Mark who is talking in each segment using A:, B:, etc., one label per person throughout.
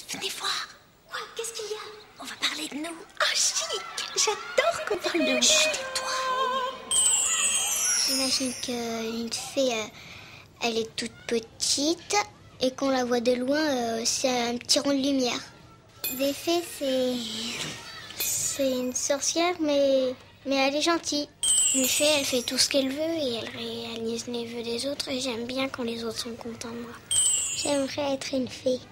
A: Venez voir.
B: Quoi? Qu'est-ce qu'il y a?
A: On va parler de nous.
B: Oh, chic! J'adore qu'on parle de moi.
A: Chut, tais-toi.
C: J'imagine qu'une fée, elle est toute petite et qu'on la voit de loin, c'est un petit rond de lumière. Des fées, c'est une sorcière, mais elle est gentille. Une fée, elle fait tout ce qu'elle veut et elle réalise les vœux des autres. Et j'aime bien quand les autres sont contents de moi. J'aimerais être une fée.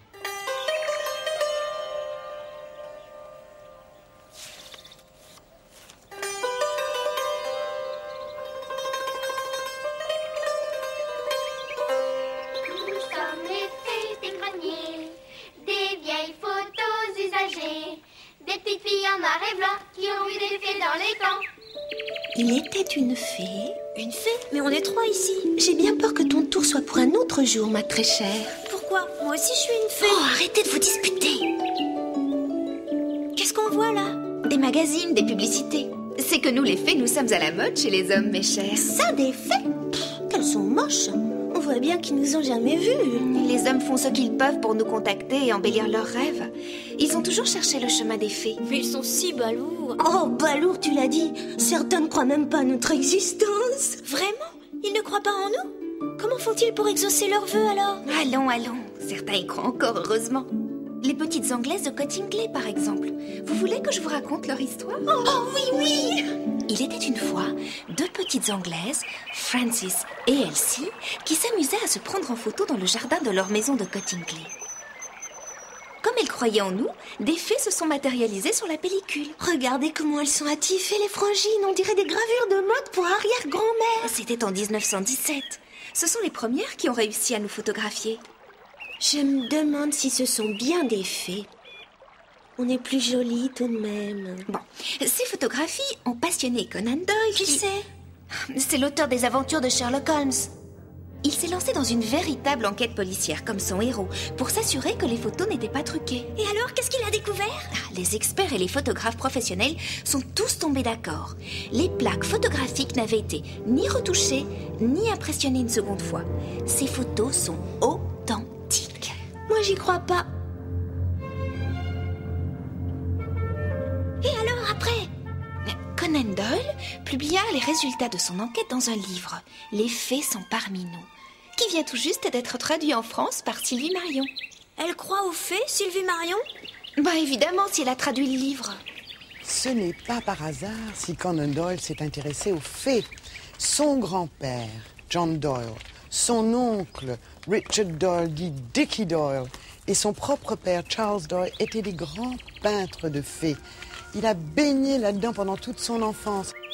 D: Nous sommes les fées des greniers, des vieilles photos usagées, des petites filles en noir et blanc qui ont vu des fées dans les camps.
B: Il était une fée.
A: Une fée? Mais on est 3 ici.
B: J'ai bien peur que ton tour soit pour un autre jour, ma très chère.
A: Pourquoi? Moi aussi, je suis une fée.
B: Oh, arrêtez de vous disputer.
A: Qu'est-ce qu'on voit là? Des magazines, des publicités. C'est que nous, les fées, nous sommes à la mode chez les hommes, mes chers.
B: Ça, des fées? Qu'elles sont moches. On voit bien qu'ils nous ont jamais vus.
A: Les hommes font ce qu'ils peuvent pour nous contacter et embellir leurs rêves. Ils ont toujours cherché le chemin des fées.
E: Mais ils sont si balourds.
B: Oh, balourd, tu l'as dit. Certains ne croient même pas à notre existence.
E: Vraiment? Ils ne croient pas en nous? Comment font-ils pour exaucer leurs vœux alors?
A: Allons, allons. Certains y croient encore, heureusement. Les petites Anglaises de Cottingley, par exemple. Vous voulez que je vous raconte leur histoire?
B: Oh, oui, oui.
A: Il était une fois 2 petites Anglaises, Frances et Elsie, qui s'amusaient à se prendre en photo dans le jardin de leur maison de Cottingley. Comme elles croyaient en nous, des fées se sont matérialisées sur la pellicule.
B: Regardez comment elles sont attifées, les frangines. On dirait des gravures de mode pour arrière-grand-mère.
A: C'était en 1917. Ce sont les premières qui ont réussi à nous photographier.
B: Je me demande si ce sont bien des fées. On est plus jolies tout de même.
A: Bon, ces photographies ont passionné Conan Doyle.
E: Qui c'est?
A: C'est l'auteur des aventures de Sherlock Holmes. Il s'est lancé dans une véritable enquête policière comme son héros pour s'assurer que les photos n'étaient pas truquées.
E: Et alors, qu'est-ce qu'il a découvert?
A: Les experts et les photographes professionnels sont tous tombés d'accord. Les plaques photographiques n'avaient été ni retouchées, ni impressionnées une seconde fois. Ces photos sont authentiques.
B: Moi, j'y crois pas.
E: Et alors, après?
A: Conan Doyle publia les résultats de son enquête dans un livre, Les fées sont parmi nous, qui vient tout juste d'être traduit en France par Sylvie Marion.
E: Elle croit aux fées, Sylvie Marion?
A: Bah évidemment, si elle a traduit le livre.
F: Ce n'est pas par hasard si Conan Doyle s'est intéressé aux fées. Son grand-père, John Doyle, son oncle, Richard Doyle, dit Dickie Doyle, et son propre père, Charles Doyle, étaient des grands peintres de fées. Il a baigné là-dedans pendant toute son enfance.